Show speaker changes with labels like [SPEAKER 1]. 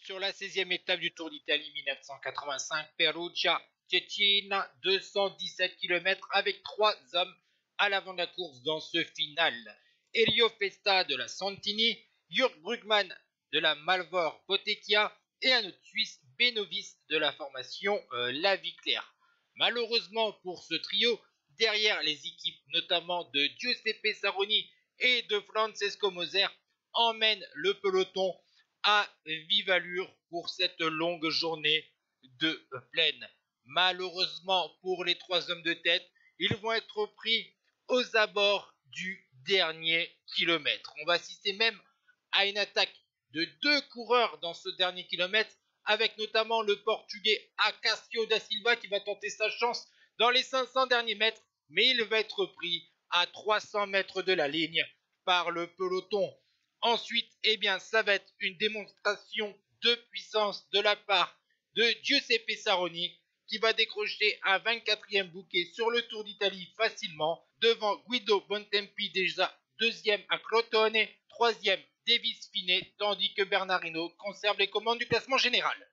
[SPEAKER 1] sur la 16e étape du Tour d'Italie 1985, Perugia, Cecina, 217 km avec 3 hommes à l'avant de la course dans ce final. Elio Festa de la Santini, Jürg Brugmann de la Malvor Potecchia et un autre Suisse, Benovis de la formation La Vie Claire. Malheureusement pour ce trio, derrière les équipes notamment de Giuseppe Saroni et de Francesco Moser, emmènent le peloton à vive allure pour cette longue journée de plaine. Malheureusement pour les 3 hommes de tête, ils vont être pris aux abords du dernier kilomètre. On va assister même à une attaque de 2 coureurs dans ce dernier kilomètre, avec notamment le portugais Acacio da Silva qui va tenter sa chance dans les 500 derniers mètres, mais il va être pris à 300 mètres de la ligne par le peloton. Ensuite, ça va être une démonstration de puissance de la part de Giuseppe Saroni qui va décrocher un 24e bouquet sur le Tour d'Italie facilement devant Guido Bontempi déjà 2e à Crotone, 3e Davis Finet, tandis que Bernardino conserve les commandes du classement général.